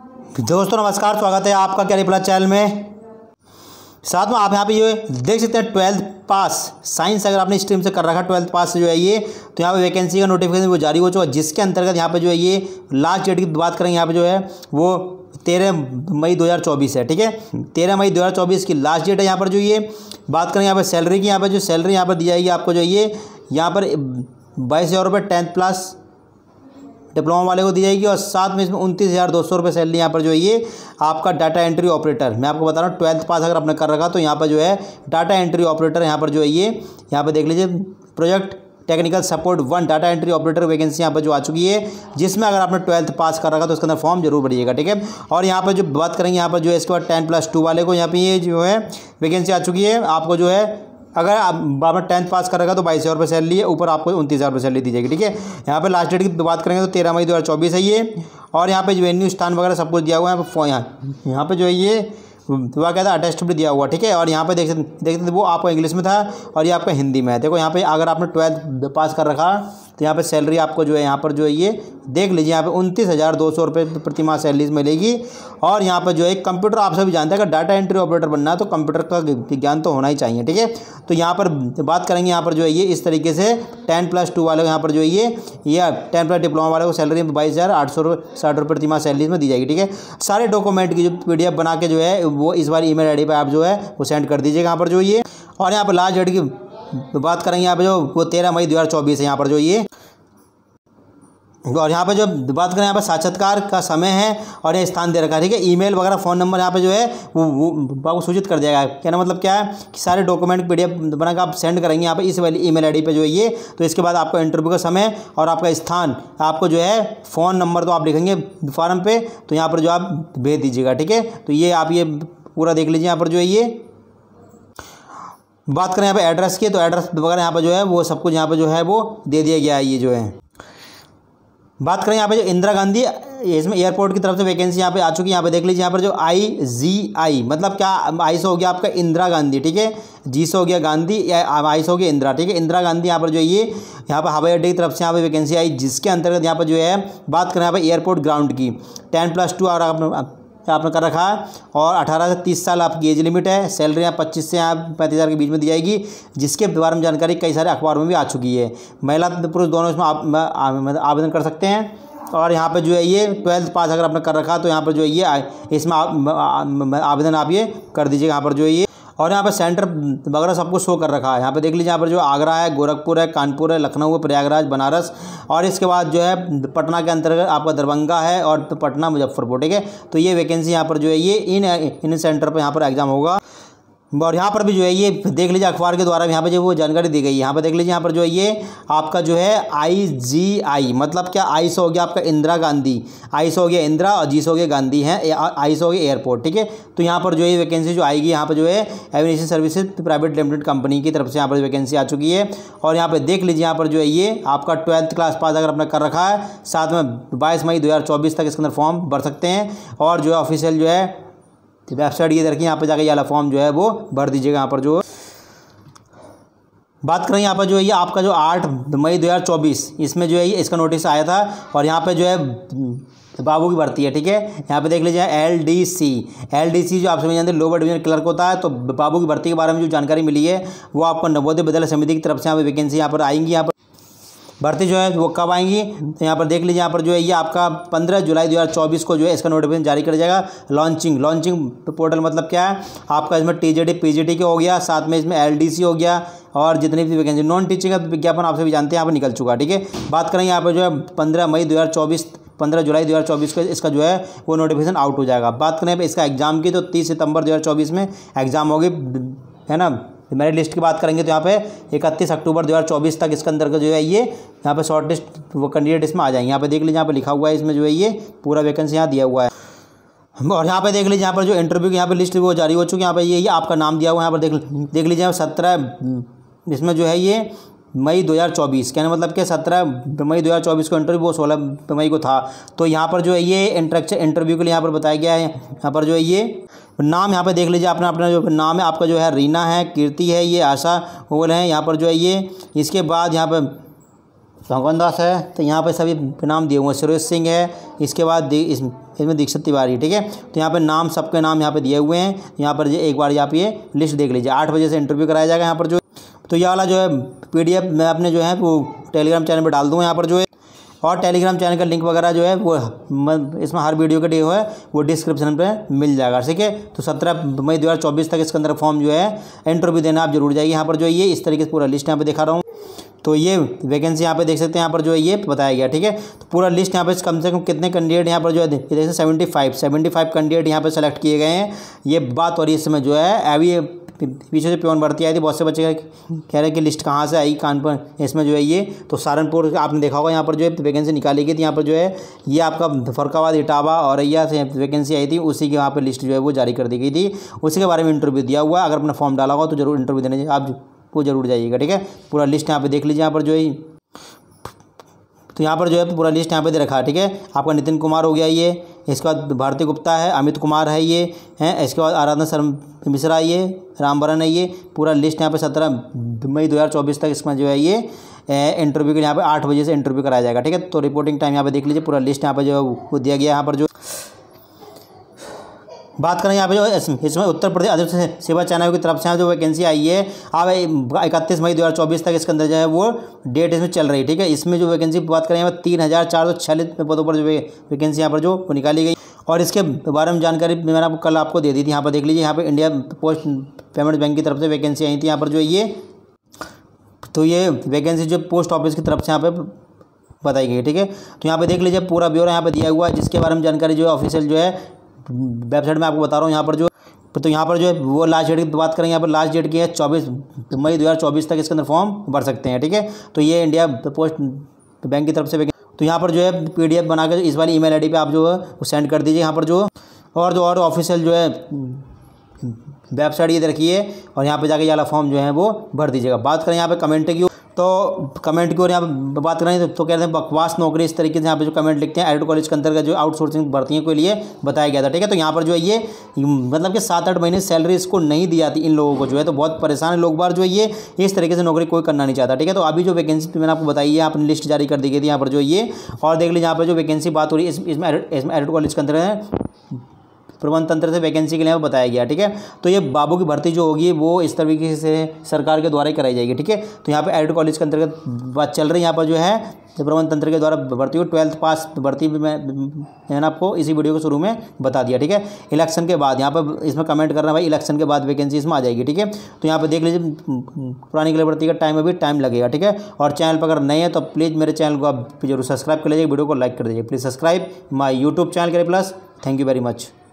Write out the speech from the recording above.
दोस्तों नमस्कार, स्वागत है आपका कैरियर प्लस चैनल में। साथ में आप यहाँ पे ये देख सकते हैं 12th पास साइंस अगर आपने स्ट्रीम से कर रखा 12th पास से जो है ये, तो यहाँ पे वैकेंसी का नोटिफिकेशन वो जारी हो चुका है, जिसके अंतर्गत यहाँ पे जो है ये लास्ट डेट की बात करेंगे यहाँ पे जो है वो 13 मई 2024 है। ठीक है, 13 मई 2024 की लास्ट डेट है। यहाँ पर जो ये बात करें यहाँ पर सैलरी की, यहाँ पर जो सैलरी यहाँ पर दी जाएगी आपको जो ये यहाँ पर 22,000 रुपये 10th प्लस डिप्लोमा वाले को दी जाएगी, और साथ में इसमें 29,200 रुपये सैलरी यहाँ पर जो है ये आपका डाटा एंट्री ऑपरेटर, मैं आपको बता रहा हूँ 12th पास अगर आपने कर रखा तो यहाँ पर जो है डाटा एंट्री ऑपरेटर यहाँ पर जो है ये यहाँ पर देख लीजिए project technical support 1 data entry operator vacancy यहाँ पर जो आ चुकी है, जिसमें अगर आपने 12th पास कर रखा तो उसके अंदर फॉर्म जरूर भरिएगा। ठीक है, और यहाँ पर जो बात करेंगे यहाँ पर जो है इसके बाद 10+2 वाले को यहाँ पे ये जो है वैकेंसी आ चुकी है। आपको जो है अगर आपने 10th पास करेगा तो 22,000 रुपये सैलरी है, ऊपर आपको 29,000 रुपये सैलरी दी जाएगी। ठीक है, यहाँ पे लास्ट डेट की बात करेंगे तो 13 मई 2024 है ये, और यहाँ पे जो वेन्यू स्थान वगैरह सब कुछ दिया हुआ है। यहाँ पे जो है ये वह क्या था अटेस्ट भी दिया हुआ। ठीक है, और यहाँ पे देख सकते वो आपको इंग्लिश में था और ये आपका हिंदी में है। देखो यहाँ पे अगर आपने 12th पास कर रखा तो यहाँ पे सैलरी आपको जो है यहाँ पर जो है ये देख लीजिए यहाँ पे 29,200 रुपये प्रति माह सैलरी मिलेगी। और यहाँ पर जो है कंप्यूटर आप सभी जानते हैं अगर डाटा एंट्री ऑपरेटर बनना है तो कंप्यूटर का ज्ञान तो होना ही चाहिए। ठीक है, तो यहाँ पर बात करेंगे यहाँ पर जो है ये इस तरीके से 10+2 वाले को यहाँ पर जो है ये 10+ डिप्लोमा वाले को सैलरी 22,860 रुपये प्रति माह सैलरी में दी जाएगी। ठीक है, सारे डॉक्यूमेंट की जो PDF बना के जो है वो इस बार ईमेल आईडी पे आप जो है वो सेंड कर दीजिएगा यहाँ पर जो ये। और यहाँ पर लास्ट डेट की बात करेंगे यहाँ पे जो वो 13 मई 2024 है यहाँ पर जो ये, और यहाँ पे जो बात करें यहाँ पर साक्षात्कार का समय है और ये स्थान दे रखा है। ठीक है, ईमेल वगैरह फ़ोन नंबर यहाँ पे जो है वो आपको सूचित कर दिया गया है। कहना मतलब क्या है कि सारे डॉक्यूमेंट PDF बना कर आप सेंड करेंगे यहाँ पे इस वाली ईमेल आईडी पे जो है ये, तो इसके बाद आपको इंटरव्यू का समय और आपका स्थान आपको जो है फ़ोन नंबर तो आप लिखेंगे फॉर्म पे, तो यहाँ पर जो आप भेज दीजिएगा। ठीक है, तो ये आप ये पूरा देख लीजिए यहाँ पर जो है ये। बात करें यहाँ पे एड्रेस की, तो एड्रेस वगैरह यहाँ पर जो है वो सब कुछ यहाँ पर जो है वो दे दिया गया है ये जो है। बात करें यहाँ पे जो इंदिरा गांधी इसमें एयरपोर्ट की तरफ से वैकेंसी यहाँ पे आ चुकी है। यहाँ पे देख लीजिए यहाँ पर जो IGI मतलब क्या, आई से हो गया आपका इंदिरा गांधी। ठीक है, जी से हो गया गांधी, या आई से हो गया इंदिरा। ठीक है, इंदिरा गांधी यहाँ पर जो ये यहाँ पर हवाई अड्डे की तरफ से यहाँ पे वैकेंसी आई, जिसके अंतर्गत यहाँ पर जो है बात करें यहाँ पर एयरपोर्ट ग्राउंड की 10+2 और आपने कर रखा है, और 18 से 30 साल आपकी एज लिमिट है। सैलरी यहाँ 25 से यहाँ 35,000 के बीच में दी जाएगी, जिसके बारे में जानकारी कई सारे अखबारों में भी आ चुकी है। महिला पुरुष दोनों इसमें आप आवेदन कर सकते हैं। और यहाँ पे जो है ये 12th पास अगर आपने कर रखा तो यहाँ पर जो है ये इसमें आवेदन आप ये कर दीजिएगा यहाँ पर जो है ये। और यहाँ पर सेंटर वगैरह सब कुछ शो कर रखा है। यहाँ पे देख लीजिए यहाँ पर जो आगरा है, गोरखपुर है, कानपुर है, लखनऊ है, प्रयागराज, बनारस, और इसके बाद जो है पटना के अंतर्गत आपका दरभंगा है, और पटना मुजफ्फरपुर। ठीक है, तो ये वैकेंसी यहाँ पर जो है ये इन सेंटर पर यहाँ पर एग्जाम होगा। और यहाँ पर भी जो है ये देख लीजिए अखबार के द्वारा यहाँ पे जो वो जानकारी दी गई है। यहाँ पे देख लीजिए यहाँ पर जो है ये आपका जो है IGI मतलब क्या, आई से हो गया आपका इंदिरा गांधी, आई से हो गया इंदिरा और जी से हो गया गांधी है, आई से हो गया एयरपोर्ट। ठीक है, तो यहाँ पर जो है वैकेंसी जो आएगी यहाँ पर जो है aviation services private limited company की तरफ से यहाँ पर वैकेंसी आ चुकी है। और यहाँ पर देख लीजिए यहाँ पर जो है ये आपका 12th क्लास पास अगर आपने कर रखा है, साथ में 22 मई 2024 तक इसके अंदर फॉर्म भर सकते हैं। और जो है ऑफिशियल जो है वेबसाइट ये देखिए, यहाँ पे जाकर ये वाला फॉर्म जो है वो भर दीजिएगा। यहाँ पर जो बात करें यहाँ पर जो है ये आपका जो 8 मई 2024 इसमें जो है ये इसका नोटिस आया था, और यहाँ पे जो है बाबू की भर्ती है। ठीक है, यहाँ पे देख लीजिए LDC जो आप समझ जानते हैं लोअर डिवीजन क्लर्क होता है। तो बाबू की भर्ती के बारे में जो जानकारी मिली है वो आपको नवोदय विद्यालय समिति की तरफ से यहाँ पर वैकेंसी यहाँ पर आएंगी। यहाँ पर भर्ती जो है वो कब आएंगी, तो यहाँ पर देख लीजिए यहाँ पर जो है ये आपका 15 जुलाई 2024 को जो है इसका नोटिफिकेशन जारी कर जाएगा। लॉन्चिंग पोर्टल मतलब क्या है आपका, इसमें TJT PGT के हो गया, साथ में इसमें LDC हो गया, और जितनी भी वैकेंसी नॉन टीचिंग का विज्ञापन आप सभी जानते हैं यहाँ पर निकल चुका। ठीक है, बात करें यहाँ पर जो है 15 जुलाई 2024 को इसका जो है वो नोटिफिकेशन आउट हो जाएगा। बात करें इसका एग्जाम की तो 30 सितंबर 2024 में एग्जाम होगी, है ना। मेरिट लिस्ट की बात करेंगे तो यहाँ पे 31 अक्टूबर 2024 तक इसके अंदर का जो है ये यहाँ पे शॉर्ट लिस्ट वो कैंडिडेट इसमें आ जाएंगे। यहाँ पे देख लीजिए यहाँ पे लिखा हुआ है इसमें जो है ये पूरा वैकेंसी यहाँ दिया हुआ है। और यहाँ पे देख लीजिए यहाँ पर जो इंटरव्यू की यहाँ पे लिस्ट वो जारी हो चुकी है। यहाँ पे ये आपका नाम दिया हुआ है, यहाँ पर देख लीजिए 17 इसमें जो है ये मई 2024, कहने मतलब कि 17 मई 2024 को इंटरव्यू, वो 16 मई को था। तो यहाँ पर जो है ये इंटरव्यू के लिए यहाँ पर बताया गया है। यहाँ पर जो है ये नाम यहाँ पे देख लीजिए अपना जो नाम है आपका जो है रीना है, कीर्ति है, ये आशा ओवल है यहाँ पर जो है ये। इसके बाद यहाँ पर भगवान दास है, तो यहाँ पे सभी नाम दिए हुए हैं। सुरेश सिंह है, इसके बाद इसमें दीक्षित तिवारी, ठीक है। तो यहाँ पे नाम, सबके नाम यहाँ पे दिए हुए हैं। यहाँ पर एक बार यहाँ पे ये लिस्ट देख लीजिए। 8 बजे से इंटरव्यू कराया जाएगा यहाँ पर जो। तो ये वाला जो है PDF मैं अपने जो है वो टेलीग्राम चैनल पर डाल दूँगा यहाँ पर जो है। और टेलीग्राम चैनल का लिंक वगैरह जो है वो इसमें हर वीडियो के जो है वो डिस्क्रिप्शन पे मिल जाएगा, ठीक है। तो 17 मई 2024 तक इसके अंदर फॉर्म जो है इंटरव्यू देना आप जरूर जाइए। यहाँ पर जो है ये इस तरीके से पूरा लिस्ट यहाँ पे दिखा रहा हूँ। तो ये वैकेंसी यहाँ पे देख सकते हैं, यहाँ पर जो है ये बताया गया, ठीक है। तो पूरा लिस्ट यहाँ पे कम से कम कितने कैंडिडेट यहाँ पर जो है देखिए 75 कैंडिडेट यहाँ पे सेलेक्ट किए गए हैं। ये बात और इस समय जो है अभी पीछे से प्योन भर्ती आई थी, बहुत से बच्चे कह रहे हैं कि लिस्ट कहाँ से आई कानपुर, इसमें जो है ये तो सहारनपुर आपने देखा होगा यहाँ पर जो है वैकेंसी निकाली गई थी। यहाँ पर जो है ये आपका फरुखाबाद, इटावा, औरैया से वैकेंसी आई थी, उसी की यहाँ पर लिस्ट जो है वो जारी कर दी गई थी। उसी के बारे में इंटरव्यू दिया हुआ है। अगर अपना फॉर्म डाला होगा तो जरूर इंटरव्यू देने आप वो जरूर जाइएगा, ठीक है। पूरा लिस्ट यहाँ पे देख लीजिए यहाँ पर जो है। तो यहाँ पर जो है पूरा लिस्ट यहाँ पे दे रखा है, ठीक है। आपका नितिन कुमार हो गया ये, इसके बाद भारती गुप्ता है, अमित कुमार है ये हैं, इसके बाद आराधना शर्मा मिश्रा ये, रामबरन है ये। पूरा लिस्ट यहाँ पे 17 मई 2024 तक इसमें जो है ये इंटरव्यू के यहाँ पे 8 बजे से इंटरव्यू कराया जाएगा, ठीक है। तो रिपोर्टिंग टाइम यहाँ पे देख लीजिए। पूरा लिस्ट यहाँ पे जो है वो दिया गया। यहाँ पर जो बात करें यहाँ पे जो इसमें उत्तर प्रदेश अधिक सेवा चयन की तरफ से जो वैकेंसी आई है अब 31 मई 2024 तक इसके अंदर जो है वो डेट इसमें चल रही है, ठीक है। इसमें जो वैकेंसी बात करें यहाँ पर 3446 पदों पर जो वैकेंसी यहाँ पर जो वो निकाली गई। और इसके बारे में जानकारी मैंने कल आपको दे दी थी। यहाँ पर देख लीजिए, यहाँ पर इंडिया पोस्ट पेमेंट बैंक की तरफ से वैकेंसी आई थी यहाँ पर जो ये। तो ये वैकेंसी जो पोस्ट ऑफिस की तरफ से यहाँ पर बताई गई, ठीक है। तो यहाँ पे देख लीजिए पूरा ब्यौरा यहाँ पे दिया हुआ है, जिसके बारे में जानकारी जो है ऑफिशियल जो है वेबसाइट में आपको बता रहा हूँ यहाँ पर जो। तो यहाँ पर जो है वो लास्ट डेट की बात करेंगे, यहाँ पर लास्ट डेट की है 24 मई 2024 तक इसके अंदर फॉर्म भर सकते हैं, ठीक है। तो ये इंडिया पोस्ट बैंक की तरफ से। तो यहाँ पर जो है PDF बना के इस वाली ईमेल ID पे आप जो है वो सेंड कर दीजिए यहाँ पर जो। और ऑफिशियल जो है वेबसाइट ये रखिए और यहाँ पे जाके ये वाला फॉर्म जो है वो भर दीजिएगा। बात करें यहाँ पे कमेंट की, तो कमेंट की और यहाँ पे बात करें तो कहते हैं बकवास नौकरी, इस तरीके से यहाँ पे जो कमेंट लिखते हैं। एड कॉलेज के अंतर्गत जो आउटसोर्सिंग भर्तियों के लिए बताया गया था, ठीक है। तो यहाँ पर जो है ये मतलब कि 7-8 महीने सैलरी इसको नहीं दी जाती इन लोगों को जो है, तो बहुत परेशान है लोग बार जो है ये इस तरीके से नौकरी कोई करना नहीं चाहता, ठीक है। तो अभी जो वैकेंसी मैंने आपको बताई है, आपने लिस्ट जारी कर दी गई थी यहाँ पर जो ये। और देख लीजिए यहाँ पर जो वैकेंसी बात हो रही है इसमें एड कॉलेज के अंतर्गत प्रबंध तंत्र से वैकेंसी के लिए बताया गया, ठीक है। तो ये बाबू की भर्ती जो होगी वो इस तरीके से सरकार के द्वारा ही कराई जाएगी, ठीक है। तो यहाँ पे एड कॉलेज के अंतर्गत बात चल रही है। यहाँ पर जो है प्रबंध तंत्र के द्वारा भर्ती हुई 12th पास भर्ती भी मैंने आपको इसी वीडियो के शुरू में बता दिया, ठीक है। इलेक्शन के बाद यहाँ पर इसमें कमेंट करना भाई, इलेक्शन के बाद वैकेंसी इसमें आ जाएगी, ठीक है। तो यहाँ पर देख लीजिए पुरानी के लिए भर्ती का टाइम अभी टाइम लगेगा, ठीक है। और चैनल पर अगर नए हैं तो प्लीज़ मेरे चैनल को आप जरूर सब्सक्राइब कर लीजिए, वीडियो को लाइक कर दीजिए। Please subscribe my YouTube channel के लिए plus. Thank you very much.